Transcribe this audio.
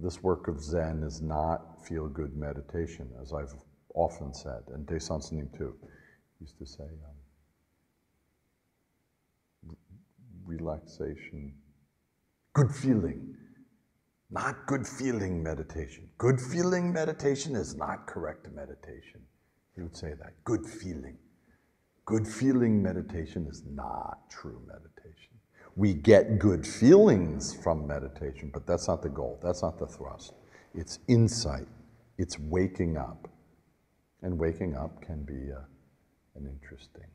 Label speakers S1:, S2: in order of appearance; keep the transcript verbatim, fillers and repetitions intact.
S1: this work of Zen is not feel-good meditation, as I've often said, and Seung Sahn Sunim too used to say, um, relaxation, good feeling, not good feeling meditation. Good feeling meditation is not correct meditation. He would say that, good feeling. Good feeling meditation is not true meditation. We get good feelings from meditation, but that's not the goal, that's not the thrust. It's insight, it's waking up. And waking up can be uh, an interesting